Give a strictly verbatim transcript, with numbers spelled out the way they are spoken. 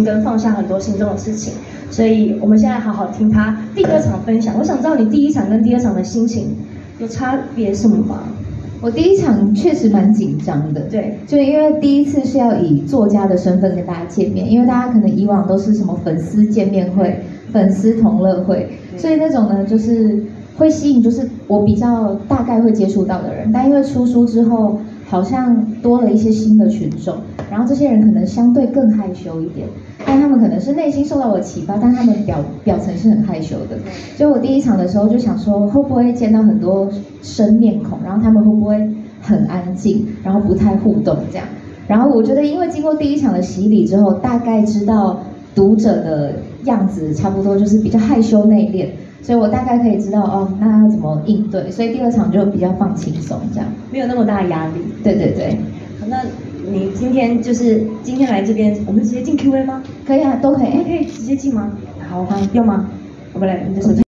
跟放下很多心中的事情，所以我们现在好好听他第二场分享。我想知道你第一场跟第二场的心情有差别什么吗？ 我第一场确实蛮紧张的， 对， 就因为第一次是要以作家的身份跟大家见面，因为大家可能以往都是什么粉丝见面会、粉丝同乐会，所以那种呢就是会吸引就是我比较大概会接触到的人，但因为出书之后，好像多了一些新的群众，然后这些人可能相对更害羞一点，但他们可能是内心受到我的启发，但他们表表层是很害羞的。所以我第一场的时候就想说，会不会见到很多生面孔，然后他们会不会很安静，然后不太互动这样。然后我觉得，因为经过第一场的洗礼之后，大概知道读者的样子差不多就是比较害羞内敛，所以我大概可以知道哦，那要怎么应对。所以第二场就比较放轻松，这样没有那么大的压力。 对对对。 好，那你今天就是今天来这边，我们直接进 Q A 吗？ 可以啊，都可以。 你可以直接进吗？好，好，用吗？我们来，你的手机。